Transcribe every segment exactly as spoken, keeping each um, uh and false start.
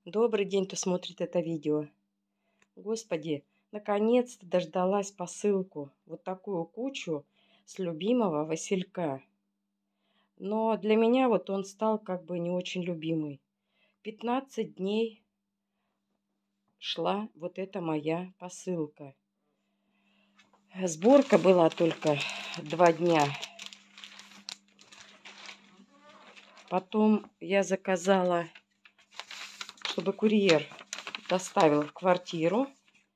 Добрый день, кто смотрит это видео. Господи, наконец-то дождалась посылку. Вот такую кучу с любимого Василька. Но для меня вот он стал как бы не очень любимый. пятнадцать дней шла вот эта моя посылка. Сборка была только два дня. Потом я заказала, чтобы курьер доставил в квартиру.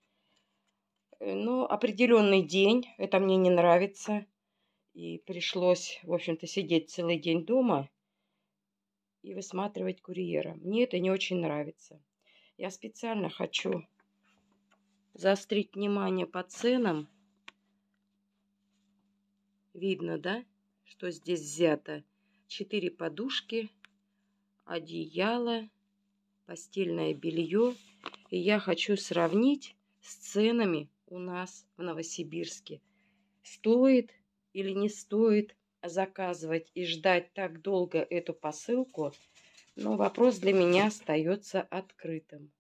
Ну, определенный день. Это мне не нравится. И пришлось, в общем-то, сидеть целый день дома и высматривать курьера. Мне это не очень нравится. Я специально хочу заострить внимание по ценам. Видно, да, что здесь взято? Четыре подушки, одеяло, постельное белье. И я хочу сравнить с ценами у нас в Новосибирске. Стоит или не стоит заказывать и ждать так долго эту посылку, но вопрос для меня остается открытым.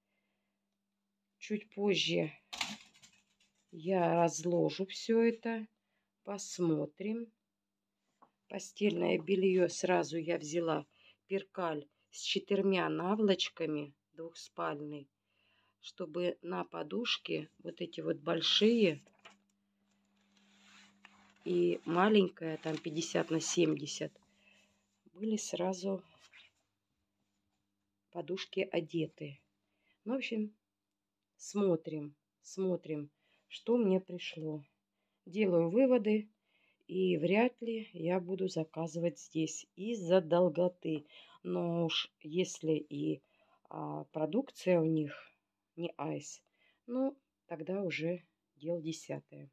Чуть позже я разложу все это, посмотрим. Постельное белье сразу я взяла перкаль с четырьмя наволочками, двухспальный, чтобы на подушке вот эти вот большие и маленькая, там пятьдесят на семьдесят, были сразу подушки одеты. Ну, в общем, смотрим, смотрим, что мне пришло. Делаю выводы, и вряд ли я буду заказывать здесь из-за долготы. Но уж если и а, продукция у них не айс, ну, тогда уже дело десятое.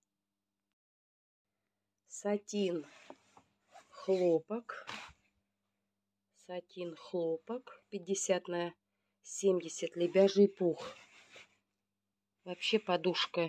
Сатин хлопок. Сатин хлопок пятьдесят на семьдесят, лебяжий пух. Вообще подушка,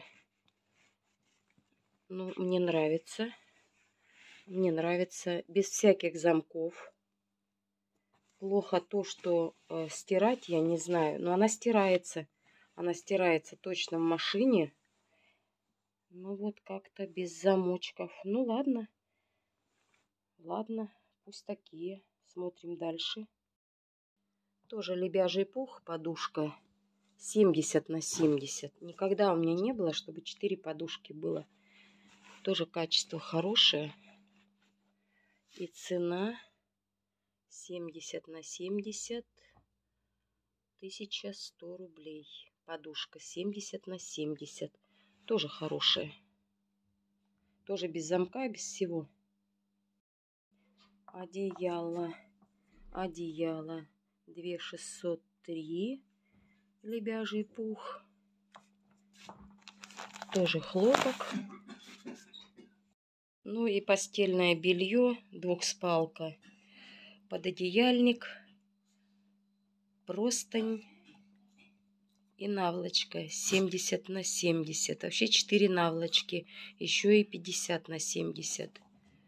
ну, мне нравится. Мне нравится без всяких замков. Плохо то, что э, стирать я не знаю, но она стирается. Она стирается точно в машине. Ну вот как-то без замочков. Ну ладно. Ладно, пусть такие. Смотрим дальше. Тоже лебяжий пух, подушка семьдесят на семьдесят. Никогда у меня не было, чтобы четыре подушки было. Тоже качество хорошее. И цена семьдесят на семьдесят. тысяча сто рублей. Подушка семьдесят на семьдесят. Тоже хорошая. Тоже без замка, без всего. Одеяло. Одеяло. две тысячи шестьсот три. Лебяжий пух. Тоже хлопок. Ну и постельное белье. Двухспалка. Пододеяльник. Простынь. И наволочка семьдесят на семьдесят. Вообще четыре наволочки. Еще и пятьдесят на семьдесят.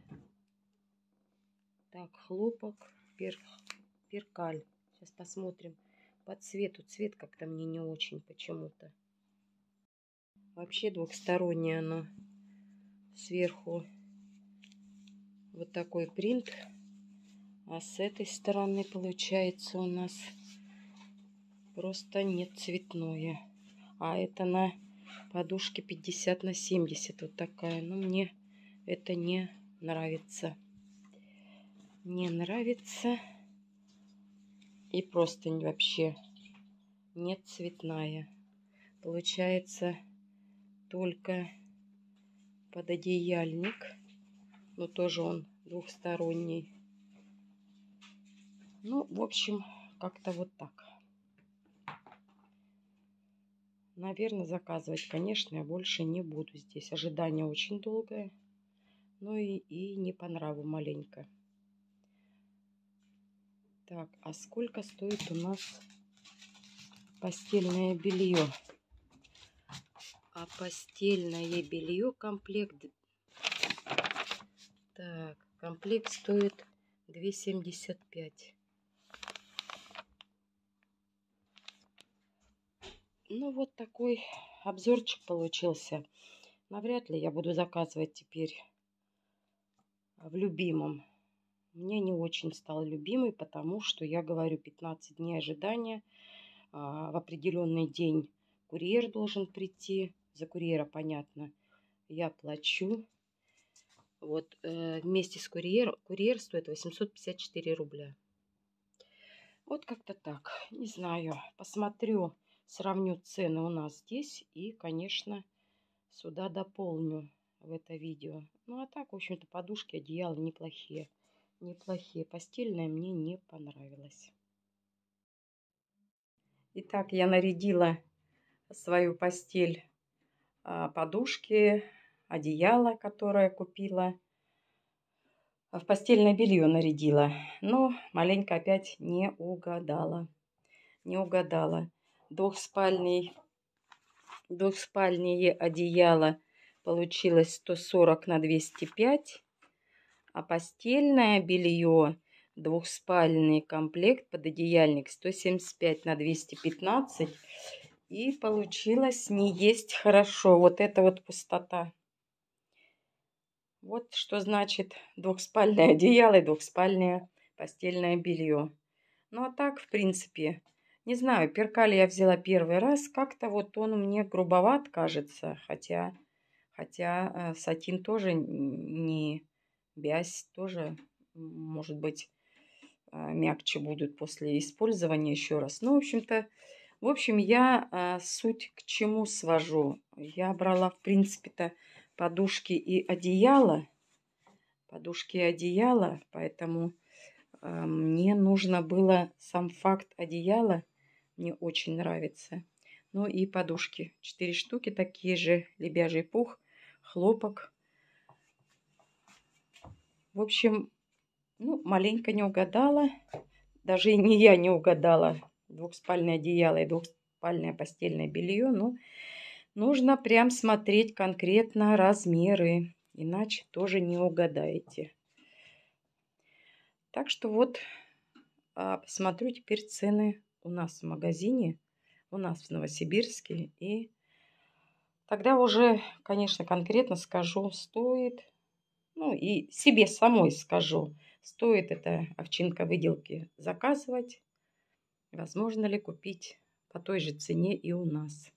Так, хлопок, пер, перкаль. Сейчас посмотрим по цвету. Цвет как-то мне не очень почему-то. Вообще двухстороннее оно. Сверху вот такой принт. А с этой стороны получается у нас просто не цветное. А это на подушке пятьдесят на семьдесят. Вот такая. Но мне это не нравится. Не нравится. И простынь вообще не цветная. Получается только пододеяльник. Но тоже он двухсторонний. Ну, в общем, как-то вот так. Наверное, заказывать, конечно, я больше не буду здесь. Ожидание очень долгое. Ну и, и не по нраву маленько. Так, а сколько стоит у нас постельное белье? А постельное белье комплект. Так, комплект стоит две семьдесят пять. Ну, вот такой обзорчик получился. Навряд ли я буду заказывать теперь в любимом. Мне не очень стал любимый, потому что, я говорю, пятнадцать дней ожидания. А, в определенный день курьер должен прийти. За курьера, понятно, я плачу. Вот э, вместе с курьером, курьер стоит восемьсот пятьдесят четыре рубля. Вот как-то так. Не знаю. Посмотрю, сравню цены у нас здесь. И, конечно, сюда дополню в это видео. Ну, а так, в общем-то, подушки, одеяла неплохие. Неплохие. Постельное мне не понравилось. Итак, я нарядила свою постель, подушки, одеяло, которое купила. В постельное белье нарядила. Но маленько опять не угадала. Не угадала. Двухспальный, двухспальное одеяло получилось сто сорок на двести пять. А постельное белье, двухспальный комплект, пододеяльник сто семьдесят пять на двести пятнадцать. И получилось не есть хорошо. Вот это вот пустота. Вот что значит двухспальное одеяло и двухспальное постельное белье. Ну а так, в принципе, не знаю, перкаль я взяла первый раз. Как-то вот он мне грубоват кажется. Хотя, хотя э, сатин тоже не бязь, тоже, может быть, э, мягче будут после использования еще раз. Ну, в общем-то, в общем, я э, суть к чему свожу. Я брала, в принципе-то, подушки и одеяло. Подушки и одеяло, поэтому э, мне нужно было сам факт одеяла. Мне очень нравится. Ну и подушки. Четыре штуки такие же. Лебяжий пух, хлопок. В общем, ну, маленько не угадала. Даже и не я не угадала. Двухспальное одеяло и двухспальное постельное белье. Ну, нужно прям смотреть конкретно размеры. Иначе тоже не угадаете. Так что вот, посмотрю теперь цены у нас в магазине. У нас в Новосибирске. И тогда уже, конечно, конкретно скажу, стоит. Ну и себе самой скажу, стоит это овчинка выделки заказывать. Возможно ли купить по той же цене и у нас.